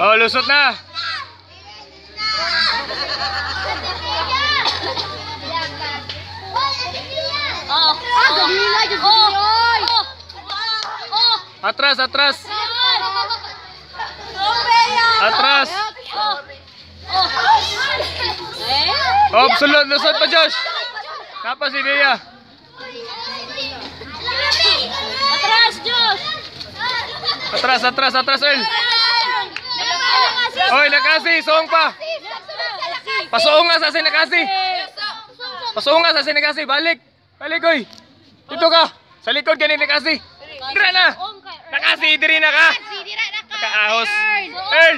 Oh, lusot na. Atras, atras. Atras. Oh, sulod, lusot pa, Josh. Napa si Bea. Atras, Josh. Atras, atras, atras, Earl. Oy, nakasi, soong pa. Pasuong nga sa asin nakasi. Pasuong nga sa asin nakasi, balik. Balik, oy. Dito ka. Sa likod ganit nakasi. Dira na. Nakasi, diri na ka. Nakaahos. Earl.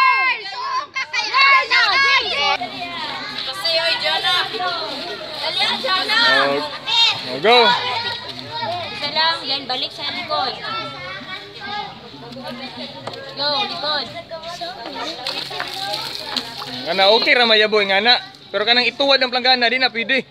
Kasi oy, Jana. Dalian, Jana. Go. Isa lang, yan, balik sa likod. Go, likod. Ngana okay ra mayaboy ngana. Pero kanang ituwad ng planggana di na pwede.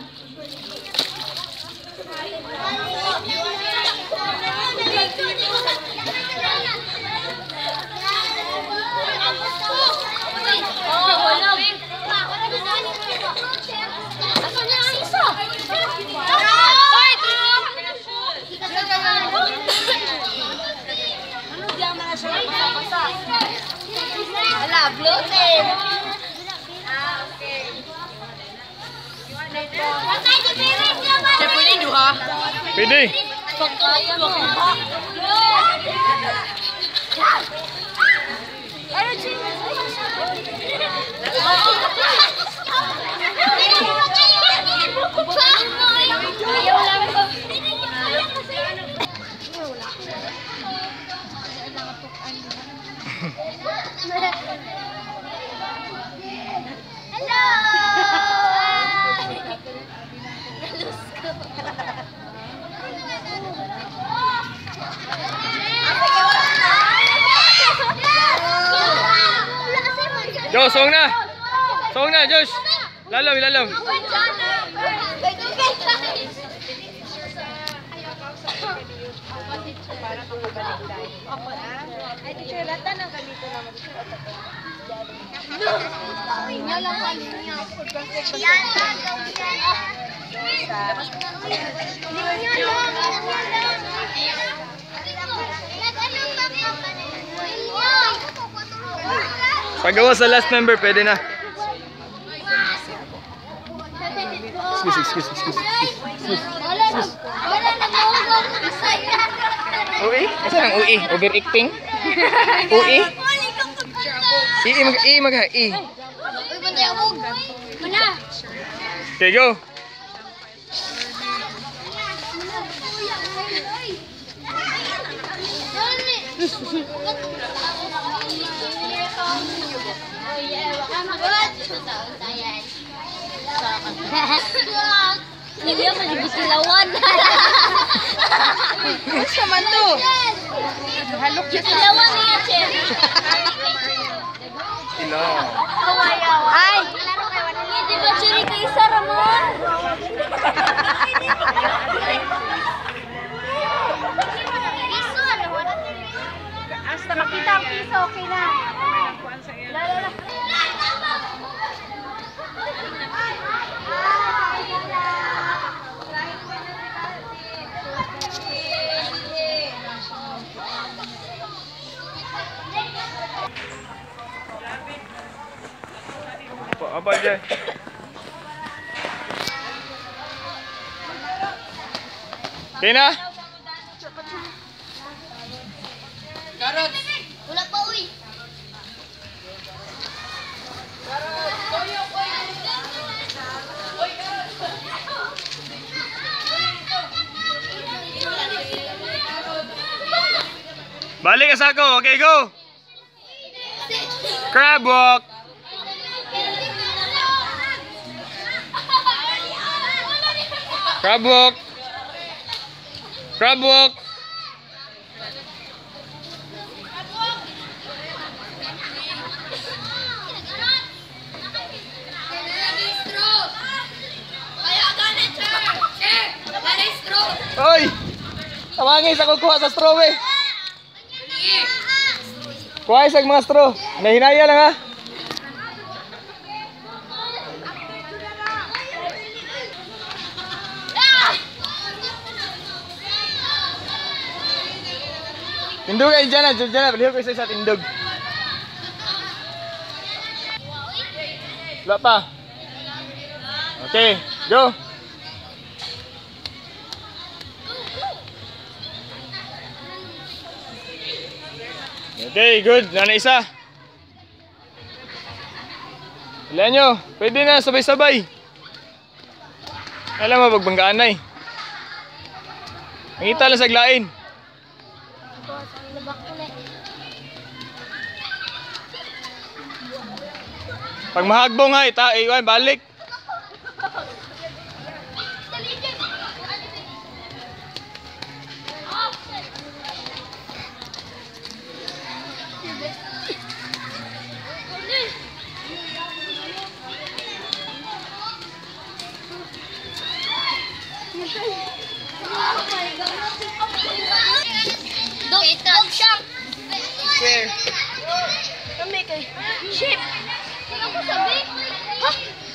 Wala, bloated. Siya pwede duha? Pwede. Pagkaya mo. Josh, song na. Song na, Josh. Lalam, lalam. Pagawa sa last member, pwede na. Excuse. Ui? Asa nang ui? Overacting? Ui? I mag-ha. I. Okay, go. Hindi ako nagbikilawan. Sa man to. Halok siya. Bikilawan niya, Chen. Ay! Hindi ba Chen kay isa Ramon? Hasta makita ang piso, okay na. Apa aja? Okay na? Karot. Wala pa, uy. Balik ka sa ako. Okay, go. Crab walk. Crab walk. Crab walk. Oy! Tawangin sa kukuha sa straw eh. Kuha isang mga straw. Nahinaya lang ha. Tindog ay dyan na. Baliho ko isa tindog. Wala pa. Okay, go. Okay, good. Nana isa. Ilan nyo? Pwede na, sabay-sabay. Alam mo, pagbanggaan na eh. Mangita lang saglain. Pag mahagbong ha, balik. Dog shark. Okay. Kami kay sheep. Ano ko sabi? Ha?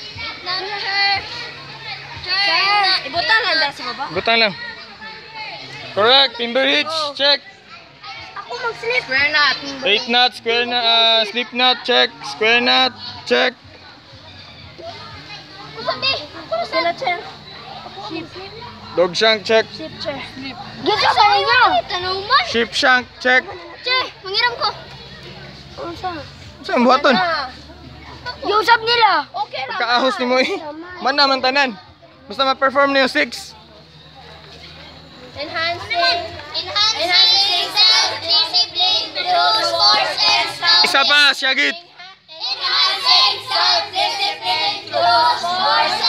Ibutan lang dahil sa baba. Butang lang. Correct. Timber hitch. Check. Ako mag-slip. Square knot. 8 knot. Square knot. Slip knot. Check. Square knot. Check. Ako sabi. Sila chair. Sheep. Dog shank. Check. Sheep chair. Gito sa inyo. Tanuman. Sheep shank. Check. Che, mangiram ko. Unsa? Saan buhaton? Giusap nila. Okay ra. Pagkaahos ni mo eh. Man naman tanan. Basta ma-perform na yung 6. Enhancing self-discipline through sports and self. Isa pa, Syagit. Enhancing self-discipline through sports